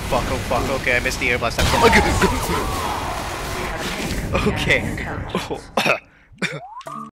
fuck, oh fuck, okay, I missed the air blast. Okay. Oh.